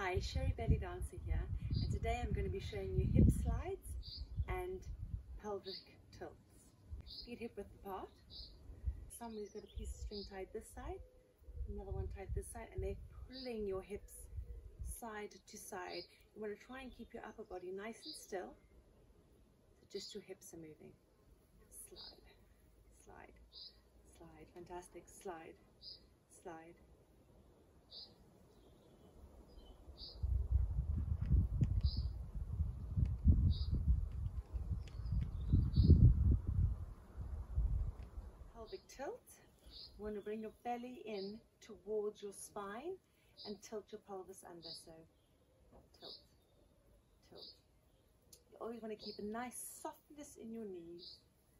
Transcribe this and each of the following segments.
Hi, Sherry Bellydance here, and today I'm going to be showing you hip slides and pelvic tilts. Feet hip width apart. Somebody's got a piece of string tied this side, another one tied this side, and they're pulling your hips side to side. You want to try and keep your upper body nice and still, so just your hips are moving. Slide, slide, slide, fantastic, slide, slide. Pelvic tilt. You want to bring your belly in towards your spine and tilt your pelvis under. So tilt, tilt. You always want to keep a nice softness in your knees.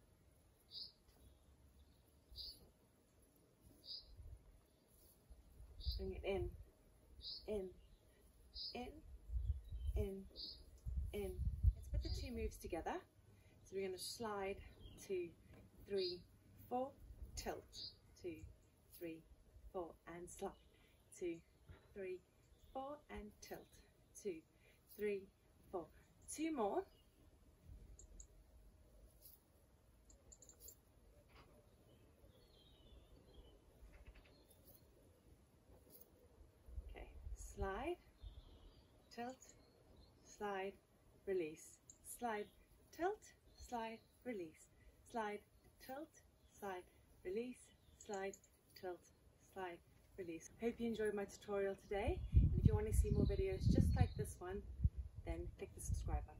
Bring it in, in, in, in, in. Let's put the two moves together. So we're going to slide, 2, 3, 4, tilt, 2, 3, 4, and slide, 2, 3, 4, and tilt, 2, 3, 4. 2 more. Okay, slide, tilt, slide, release, slide, tilt, slide, release, slide, tilt, slide, release, slide, tilt, slide, release. Hope you enjoyed my tutorial today, and if you want to see more videos just like this one, then click the subscribe button.